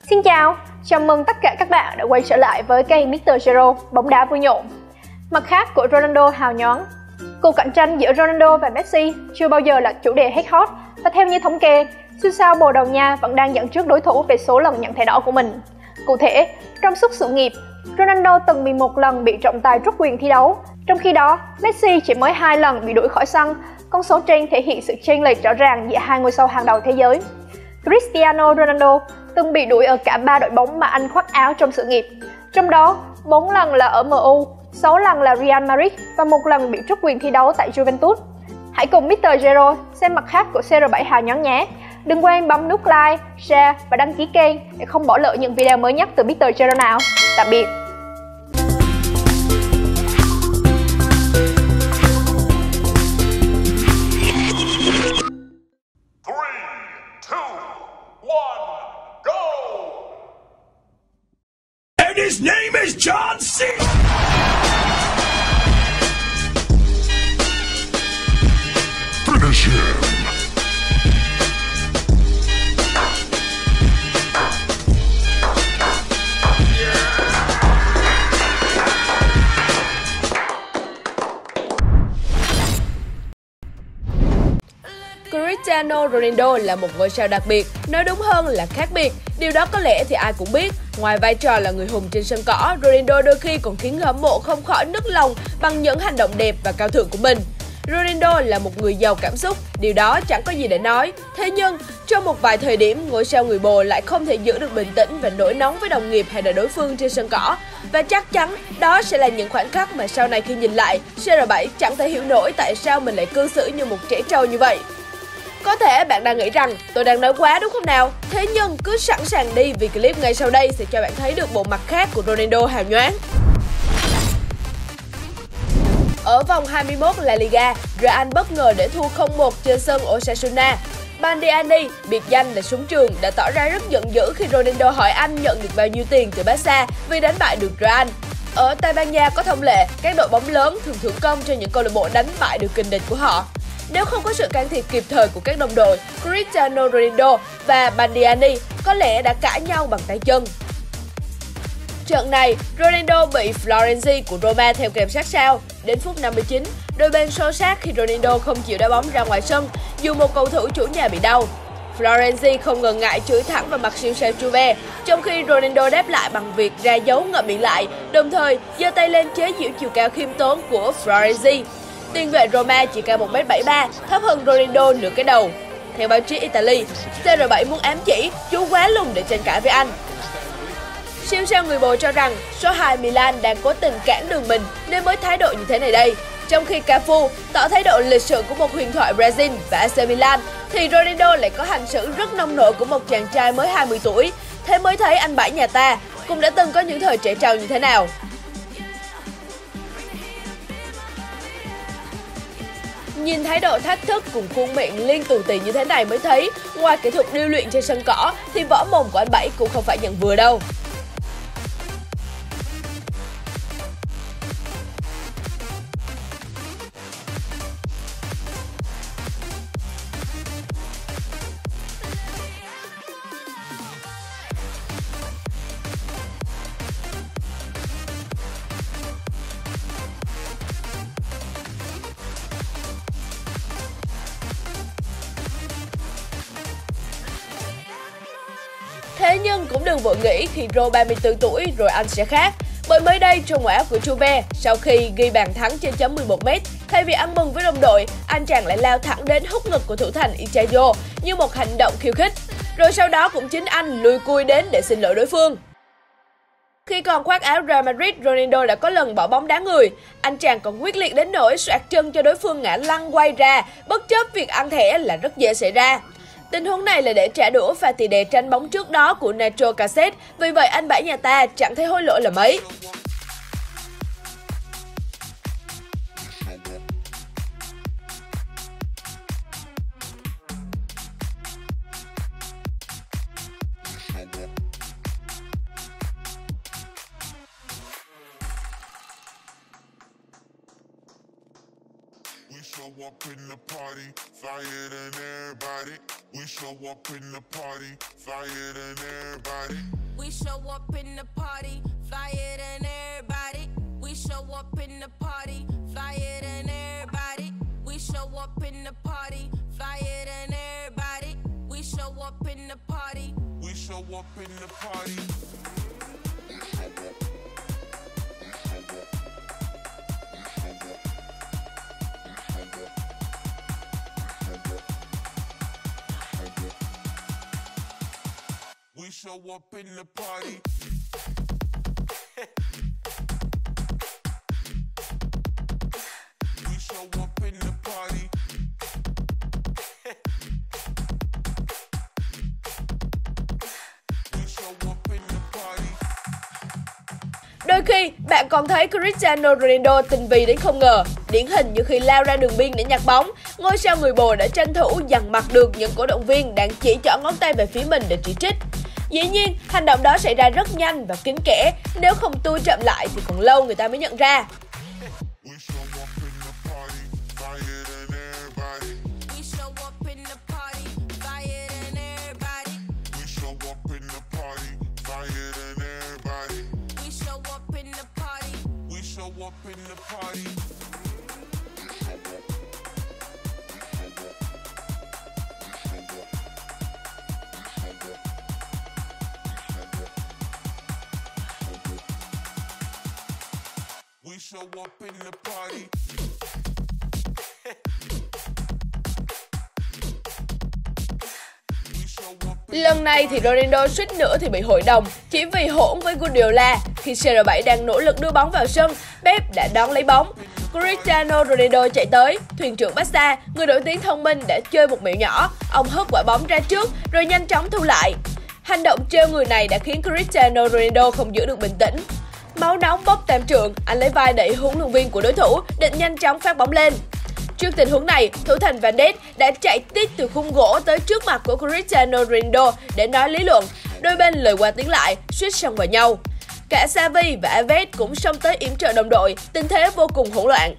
Xin chào, chào mừng tất cả các bạn đã quay trở lại với kênh Mr. Zero, bóng đá vui nhộn. Mặt khác của Ronaldo hào nhoáng. Cuộc cạnh tranh giữa Ronaldo và Messi chưa bao giờ là chủ đề hết hot, và theo như thống kê, siêu sao Bồ Đào Nha vẫn đang dẫn trước đối thủ về số lần nhận thẻ đỏ của mình. Cụ thể, trong suốt sự nghiệp, Ronaldo từng 11 lần bị trọng tài truất quyền thi đấu, trong khi đó Messi chỉ mới 2 lần bị đuổi khỏi sân. Con số trên thể hiện sự chênh lệch rõ ràng giữa hai ngôi sao hàng đầu thế giới. Cristiano Ronaldo từng bị đuổi ở cả 3 đội bóng mà anh khoác áo trong sự nghiệp, trong đó 4 lần là ở MU, 6 lần là Real Madrid và 1 lần bị truất quyền thi đấu tại Juventus. Hãy cùng Mr. Zero xem mặt khác của CR7 hào nhoáng nhé. Đừng quên bấm nút like, share và đăng ký kênh để không bỏ lỡ những video mới nhất từ Mr. Zero nào. Tạm biệt! And his name is John C. Finish him. Cristiano Ronaldo là một ngôi sao đặc biệt, nói đúng hơn là khác biệt. Điều đó có lẽ thì ai cũng biết. Ngoài vai trò là người hùng trên sân cỏ, Ronaldo đôi khi còn khiến người hâm mộ không khỏi nức lòng bằng những hành động đẹp và cao thượng của mình. Ronaldo là một người giàu cảm xúc, điều đó chẳng có gì để nói. Thế nhưng, trong một vài thời điểm, ngôi sao người Bồ lại không thể giữ được bình tĩnh và nổi nóng với đồng nghiệp hay là đối phương trên sân cỏ. Và chắc chắn đó sẽ là những khoảnh khắc mà sau này khi nhìn lại, CR7 chẳng thể hiểu nổi tại sao mình lại cư xử như một trẻ trâu như vậy. Có thể bạn đang nghĩ rằng tôi đang nói quá đúng không nào? Thế nhưng cứ sẵn sàng đi vì clip ngay sau đây sẽ cho bạn thấy được bộ mặt khác của Ronaldo hào nhoáng. Ở vòng 21 La Liga, Real bất ngờ để thua 0-1 trên sân Osasuna. Bandiani, biệt danh là súng trường, đã tỏ ra rất giận dữ khi Ronaldo hỏi anh nhận được bao nhiêu tiền từ Barca vì đánh bại được Real. Ở Tây Ban Nha có thông lệ, các đội bóng lớn thường thưởng công cho những câu lạc bộ đánh bại được kình địch của họ. Nếu không có sự can thiệp kịp thời của các đồng đội, Cristiano Ronaldo và Bandiani có lẽ đã cãi nhau bằng tay chân. Trận này, Ronaldo bị Florenzi của Roma theo kèm sát sao. Đến phút 59, đôi bên xô xát khi Ronaldo không chịu đá bóng ra ngoài sân dù một cầu thủ chủ nhà bị đau. Florenzi không ngần ngại chửi thẳng vào mặt siêu sao Juve, trong khi Ronaldo đáp lại bằng việc ra dấu ngậm miệng lại, đồng thời giơ tay lên chế giễu chiều cao khiêm tốn của Florenzi. Tiền vệ Roma chỉ cao 1m73, thấp hơn Ronaldo nửa cái đầu. Theo báo chí Italy, CR7 muốn ám chỉ chú quá lùn để tranh cãi với anh. Siêu sao người Bồ cho rằng số 2 Milan đang cố tình cản đường mình nên mới thái độ như thế này đây. Trong khi Cafu tỏ thái độ lịch sự của một huyền thoại Brazil và AC Milan, thì Ronaldo lại có hành xử rất nông nổi của một chàng trai mới 20 tuổi. Thế mới thấy anh Bảy nhà ta cũng đã từng có những thời trẻ trâu như thế nào. Nhìn thái độ thách thức cùng khuôn miệng liên tù tì như thế này mới thấy, ngoài kỹ thuật điêu luyện trên sân cỏ thì võ mồm của anh Bảy cũng không phải nhận vừa đâu. Thế nhưng cũng đừng vội nghĩ khi Ro 34 tuổi rồi anh sẽ khác. Bởi mới đây trong ngoại áo của Juve, sau khi ghi bàn thắng trên chấm 11m, thay vì ăn mừng với đồng đội, anh chàng lại lao thẳng đến húc ngực của thủ thành Ichazo như một hành động khiêu khích. Rồi sau đó cũng chính anh lùi cui đến để xin lỗi đối phương. Khi còn khoác áo Real Madrid, Ronaldo đã có lần bỏ bóng đá người. Anh chàng còn quyết liệt đến nỗi soạt chân cho đối phương ngã lăn quay ra, bất chấp việc ăn thẻ là rất dễ xảy ra. Tình huống này là để trả đũa pha tỷ đề tranh bóng trước đó của Nacho Cassette, vì vậy anh Bảy nhà ta chẳng thấy hối lỗi là mấy. We show up in the party, flyer than everybody. We show up in the party, flyer than everybody. We show up in the party, flyer than everybody. We show up in the party, flyer than everybody. We show up in the party, flyer than everybody. We show up in the party. We show up in the party. We show up in the party. We show up in the party. We show up in the party. Đôi khi, bạn còn thấy Cristiano Ronaldo tinh vi đến không ngờ. Điển hình như khi lao ra đường biên để nhặt bóng, ngôi sao người Bồ đã tranh thủ dằn mặt được những cổ động viên đang chỉ trỏ ngón tay về phía mình để chỉ trích. Dĩ nhiên, hành động đó xảy ra rất nhanh và kín kẽ, nếu không tua chậm lại thì còn lâu người ta mới nhận ra. We show up in the party, flyer than everybody. We show up in the party, flyer than everybody. We show up in the party, flyer than everybody. We show up in the party. We show up in the party. We show up in the party. We show up in Lần này thì Ronaldo suýt nữa thì bị hội đồng chỉ vì hỗn với Guardiola. Khi CR7 đang nỗ lực đưa bóng vào sân, Pep đã đón lấy bóng. Cristiano Ronaldo chạy tới, thuyền trưởng Barca, người nổi tiếng thông minh đã chơi một mẹo nhỏ. Ông hất quả bóng ra trước rồi nhanh chóng thu lại. Hành động trêu người này đã khiến Cristiano Ronaldo không giữ được bình tĩnh. Máu nóng bốc tam trượng, anh lấy vai đẩy huấn luyện viên của đối thủ, định nhanh chóng phát bóng lên. Trước tình huống này, thủ thành Van Dijk đã chạy tít từ khung gỗ tới trước mặt của Cristiano Ronaldo để nói lý luận. Đôi bên lời qua tiếng lại, suýt xông vào nhau. Cả Xavi và Alves cũng xông tới yểm trợ đồng đội, tình thế vô cùng hỗn loạn.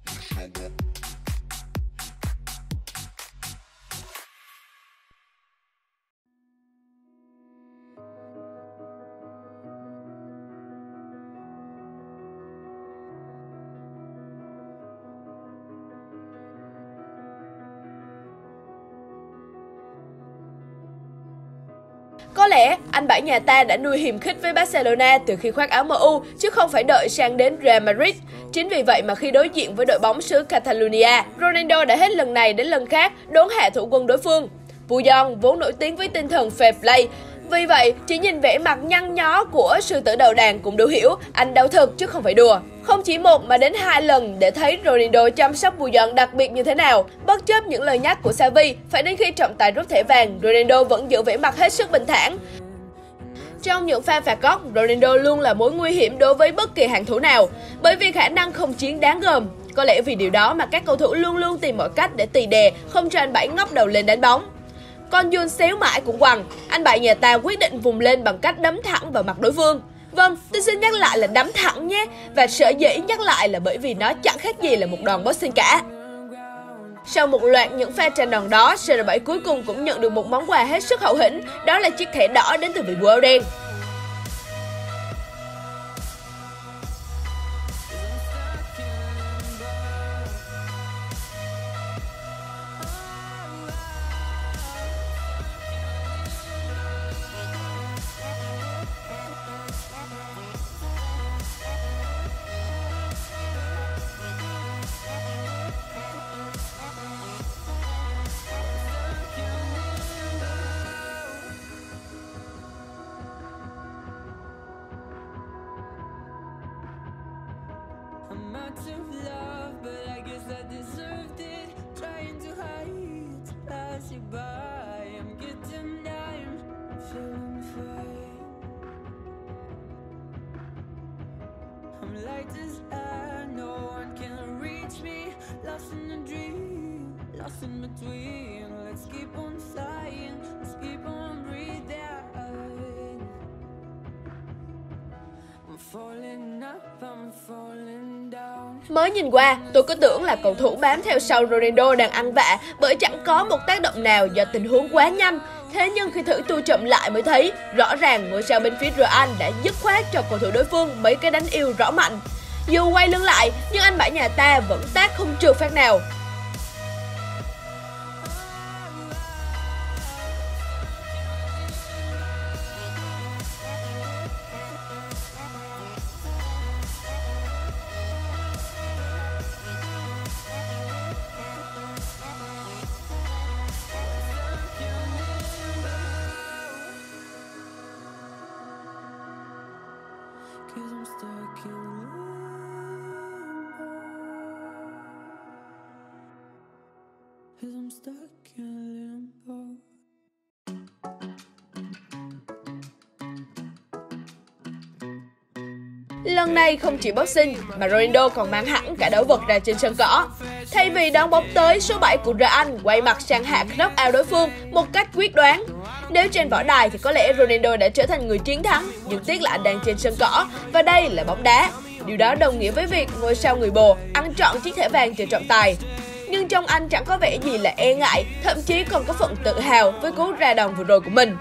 Có lẽ anh bảy nhà ta đã nuôi hiềm khích với Barcelona từ khi khoác áo MU chứ không phải đợi sang đến Real Madrid. Chính vì vậy mà khi đối diện với đội bóng xứ Catalonia, Ronaldo đã hết lần này đến lần khác đốn hạ thủ quân đối phương. Puyol vốn nổi tiếng với tinh thần fair play. Vì vậy, chỉ nhìn vẻ mặt nhăn nhó của sư tử đầu đàn cũng đủ hiểu anh đau thực chứ không phải đùa. Không chỉ một mà đến 2 lần để thấy Ronaldo chăm sóc Puyol đặc biệt như thế nào. Bất chấp những lời nhắc của Xavi, phải đến khi trọng tài rút thẻ vàng, Ronaldo vẫn giữ vẻ mặt hết sức bình thản. Trong những pha phạt góc, Ronaldo luôn là mối nguy hiểm đối với bất kỳ hàng thủ nào, bởi vì khả năng không chiến đáng gờm. Có lẽ vì điều đó mà các cầu thủ luôn luôn tìm mọi cách để tì đè, không cho anh Bảy ngóc đầu lên đánh bóng. Con Jun xéo mãi cũng quằn, anh Bảy nhà ta quyết định vùng lên bằng cách đấm thẳng vào mặt đối phương. Vâng, tôi xin nhắc lại là đấm thẳng nhé, và sở dĩ nhắc lại là bởi vì nó chẳng khác gì là một đòn boxing cả. Sau một loạt những pha tranh đòn đó, CR7 cuối cùng cũng nhận được một món quà hết sức hậu hĩnh, đó là chiếc thẻ đỏ đến từ vị vua áo đen. I'm out of love, but I guess I deserved it. Trying to hide, to pass you by. I'm getting down, feeling fine. I'm light as air, no one can reach me. Lost in a dream, lost in between. Let's keep on flying, let's keep on breathing. I'm falling up, I'm falling Mới nhìn qua, tôi cứ tưởng là cầu thủ bám theo sau Ronaldo đang ăn vạ bởi chẳng có một tác động nào do tình huống quá nhanh. Thế nhưng khi thử tua chậm lại mới thấy, rõ ràng ngôi sao bên phía Real đã dứt khoát cho cầu thủ đối phương mấy cái đánh yêu rõ mạnh. Dù quay lưng lại, nhưng anh bãi nhà ta vẫn tát không trượt phát nào. Lần này không chỉ boxing mà Ronaldo còn mang hẳn cả đấu vật ra trên sân cỏ. Thay vì đón bóng tới, số 7 của Real quay mặt sang hạ knock out đối phương một cách quyết đoán. Nếu trên võ đài thì có lẽ Ronaldo đã trở thành người chiến thắng, nhưng tiếc là anh đang trên sân cỏ và đây là bóng đá. Điều đó đồng nghĩa với việc ngôi sao người Bồ ăn trọn chiếc thẻ vàng từ trọng tài. Nhưng trong anh chẳng có vẻ gì là e ngại, thậm chí còn có phần tự hào với cú ra đòn vừa rồi của mình.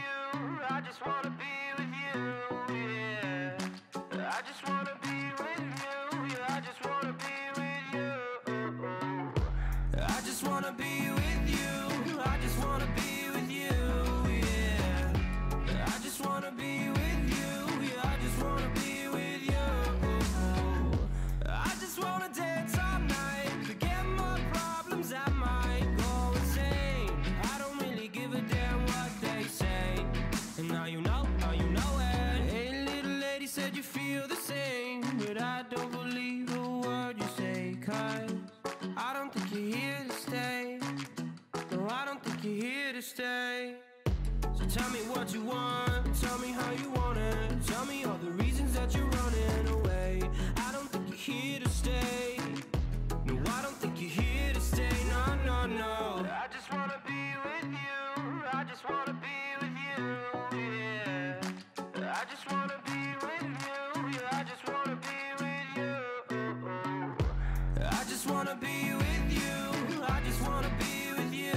Stay. So tell me what you want, tell me how you want it, tell me all the reasons that you're running away. I don't think you're here to stay. No, I don't think you're here to stay. No, no, no. I just wanna be with you. I just wanna be with you. Yeah. I just wanna be with you. Yeah, I just wanna be with you. I just wanna be with you. I just wanna be with you.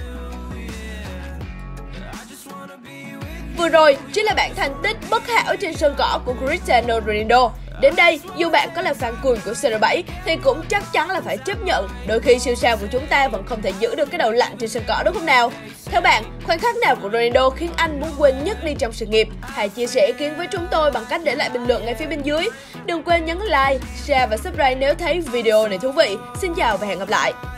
Vừa rồi chính là bản thành tích bất hảo trên sân cỏ của Cristiano Ronaldo. Đến đây, dù bạn có là fan cuồng của CR7 thì cũng chắc chắn là phải chấp nhận đôi khi siêu sao của chúng ta vẫn không thể giữ được cái đầu lạnh trên sân cỏ, đúng không nào? Theo bạn, khoảnh khắc nào của Ronaldo khiến anh muốn quên nhất đi trong sự nghiệp? Hãy chia sẻ ý kiến với chúng tôi bằng cách để lại bình luận ngay phía bên dưới. Đừng quên nhấn like, share và subscribe nếu thấy video này thú vị. Xin chào và hẹn gặp lại!